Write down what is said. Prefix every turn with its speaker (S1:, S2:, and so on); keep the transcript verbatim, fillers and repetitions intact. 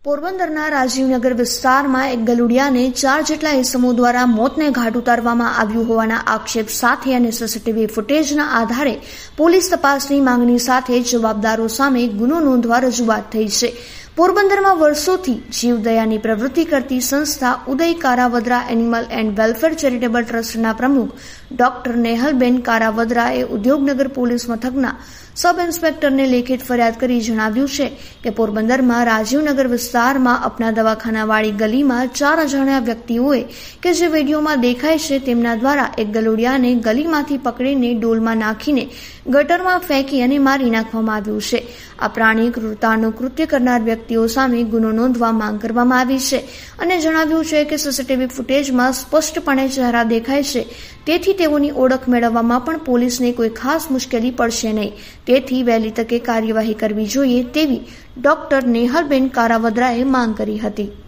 S1: પોરબંદરના રાજીવનગર વિસ્તારમાં એક ગલુડિયાને ચાર જેટલા ઇસમો દ્વારા મોતને ઘાટ ઉતારવામાં આવ્યું હોવાના આક્ષેપ સાથે અને સીસીટીવી ફૂટેજના આધારે પોલીસ તપાસની માંગણી સાથે જવાબદારો સામે ગુનો નોંધવા રજૂઆત થઈ છે. પોરબંદરમાં વર્ષોથી જીવદયાની પ્રવૃત્તિ કરતી સંસ્થા Uday Karavadra animal and welfare charitable ટ્રસ્ટના પ્રમુખ ડોક્ટર નેહલબેન કારાવદરાએ ઉદ્યોગનગર પોલીસ મથકના સબ ઇન્સ્પેક્ટરને લેખિત ફરિયાદ કરી જણાવ્યું છે કે પોરબંદરમાં રાજીવનગર વિસ્તારમાં અપના દવાખાનાવાળી ગલીમાં ચાર અજાણ્યા વ્યક્તિઓએ કે જે વિડીયોમાં દેખાય છે તેમના દ્વારા એક ગલુડિયાને ગલીમાંથી પકડીને ડોલમાં નાખીને ગટરમાં ફેંકી અને મારી નાખવામાં આવ્યું છે. આ પ્રાણી ક્રૂરતાનું કૃત્ય કરનાર વ્યક્તિઓ સામે ગુનો નોંધવા માંગ કરવામાં આવી છે અને જણાવ્યું છે કે સીસીટીવી ફૂટેજમાં સ્પષ્ટપણે ચહેરા દેખાય છે, તેથી તેઓની ઓળખ મેળવવામાં પણ પોલીસને કોઈ ખાસ મુશ્કેલી પડશે નહીં. તેથી વહેલી તકે કાર્યવાહી કરવી જોઈએ તેવી ડોક્ટર નેહલબેન કારાવદરાએ માંગ કરી હતી.